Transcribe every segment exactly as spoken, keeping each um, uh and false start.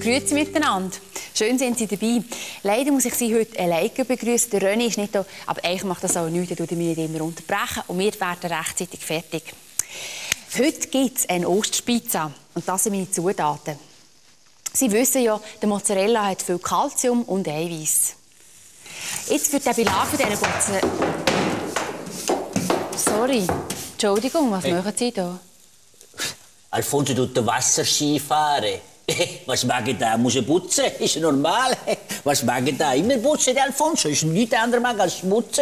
Grüezi miteinander. Schön sind Sie dabei. Leider muss ich Sie heute alleine begrüßen. Der René ist nicht da, aber eigentlich macht das auch nichts, er tut mich nicht immer unterbrechen und wir werden rechtzeitig fertig. Heute gibt es eine Ostspizza und das sind meine Zutaten. Sie wissen ja, der Mozzarella hat viel Kalzium und Eiweiß. Jetzt für den Belag von dieser ganzen... Sorry, Entschuldigung, was hey. machen Sie da? Alfonso tut den Wasserski fahren. Was mag ich da? Muss ich putzen? Ist normal. Was mag ich da? Immer putzen, der Alfonso. Ist nichts anderes als putzen.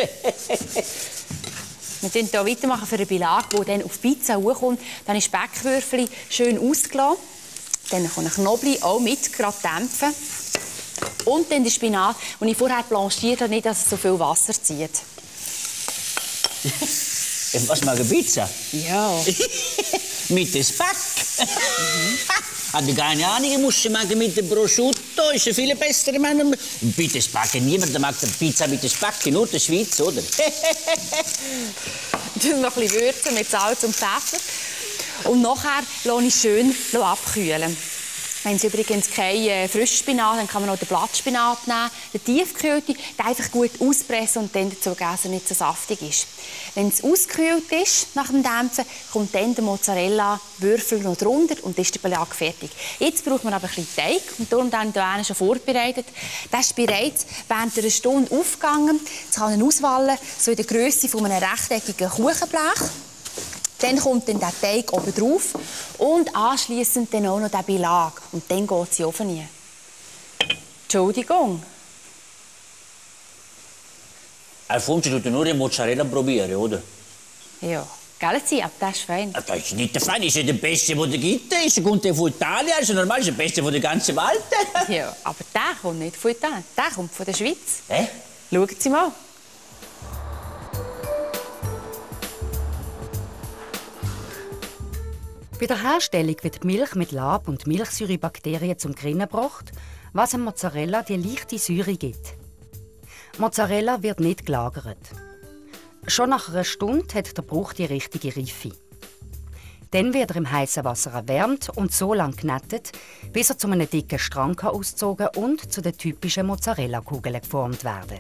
Wir machen hier weitermachen für einen Belag, der dann auf die Pizza hochkommt. Dann ist Speckwürfel schön ausgelassen. Dann kommt ein Knoblauch auch mit, gerade dämpfen. Und dann der Spinat, den ich vorher blanchiert habe, nicht, dass es so viel Wasser zieht. Was mag ich Pizza? Ja. Mit dem Speck? Mhm. Hatte keine Ahnung, ich muss machen mit dem Prosciutto. Ist ein viel besser, Mann. Bitte Speck. Niemand mag Pizza mit dem Speck, nur der Schweiz, oder? Dann noch ein bisschen würzen mit Salz und Pfeffer. Und nachher lasse ich schön abkühlen. Wenn Sie übrigens keinen äh, frischen Spinat, dann kann man auch den Blattspinat nehmen, den tiefgekühlte, den einfach gut auspressen und dann dazu geben, dass er nicht so saftig ist. Wenn es ausgekühlt ist, nach dem Dämpfen, kommt dann der Mozzarella-Würfel noch drunter und dann ist der Belag fertig. Jetzt braucht man aber ein bisschen Teig und darum dann hier schon vorbereitet. Der ist bereits während einer Stunde aufgegangen. Jetzt kann er auswählen, so in der Größe von einem rechteckigen Kuchenblech. Dann kommt dann der Teig oben drauf und anschliessend dann auch noch der Belag. Und dann geht es in den Ofen rein. Entschuldigung. Alfonso, du nur den Mozzarella probieren, oder? Ja, gell, Sie, aber das ist fein. Das ist nicht der fein, das ist ja der beste, den es gibt. Ist kommt von Italien, also normal ist der beste von der ganzen Welt. Ja, aber der kommt nicht von Italien, der kommt von der Schweiz. Hä? Schauen Sie mal. Bei der Herstellung wird die Milch mit Lab- und Milchsäurebakterien zum Grinnen gebracht, was dem Mozzarella die leichte Säure gibt. Mozzarella wird nicht gelagert. Schon nach einer Stunde hat der Bruch die richtige Reife. Dann wird er im heißen Wasser erwärmt und so lange geknetet, bis er zu einem dicken Strang ausgezogen und zu den typischen Mozzarella-Kugeln geformt werden.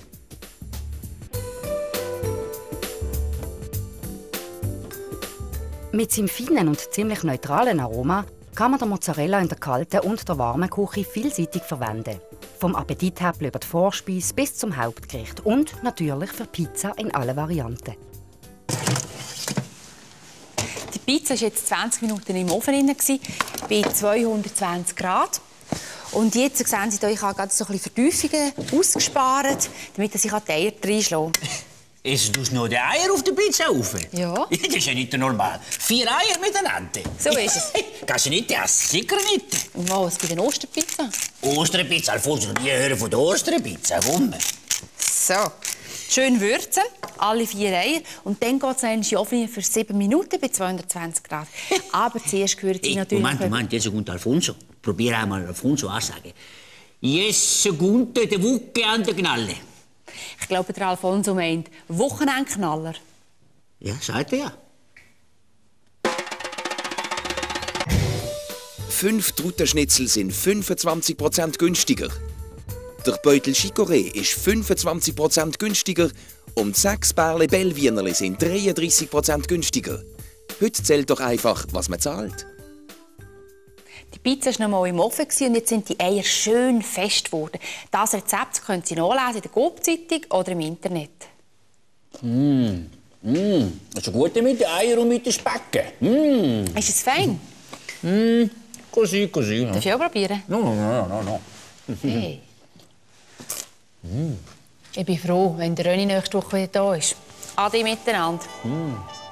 Mit seinem feinen und ziemlich neutralen Aroma kann man den Mozzarella in der kalten und der warmen Küche vielseitig verwenden. Vom Appetithäppchen über die Vorspeise bis zum Hauptgericht und natürlich für Pizza in allen Varianten. Die Pizza war jetzt zwanzig Minuten im Ofen bei zweihundertzwanzig Grad. Und jetzt sehen Sie, ich habe gerade so ein bisschen Vertiefungen ausgespart, damit ich die Eier reinschlagen kann. Isst du noch die Eier auf der Pizza rauf? Ja. Das ist ja nicht normal. Vier Eier miteinander. So ist es. Kannst du nicht essen? Sicher nicht. Und was bei den Osterpizza? Osterpizza? Alfonso, noch nie hören von der Osterpizza. Komm. So. Schön würzen, alle vier Eier. Und dann geht es in den Ofen für sieben Minuten bei zweihundertzwanzig Grad. Aber zuerst gehören Sie hey, natürlich... Moment, Moment, jetzt kommt Alfonso. Probier einmal Alfonso ansagen. Yes, Gunte, de Wucke an der Knalle. Ich glaube, der Alfonso meint Wochenendknaller. Ja, sagt er ja. Fünf Truttenschnitzel sind fünfundzwanzig Prozent günstiger. Der Beutel Chicorée ist fünfundzwanzig Prozent günstiger und sechs Bärle Bellwienerli sind dreiunddreißig Prozent günstiger. Heute zählt doch einfach, was man zahlt. Die Pizza war noch mal im Ofen und jetzt sind die Eier schön fest geworden. Das Rezept können Sie nachlesen in der Coop-Zeitung oder im Internet. Mm. Mm. Das ist gut mit den Eiern und mit den Specken. Mm. Ist es fein? Mm. Così, così. Darf ich auch probieren? No, no, no, no, no. Hey. Mm. Ich bin froh, wenn der René nächste Woche wieder da ist. Ade miteinander. Mm.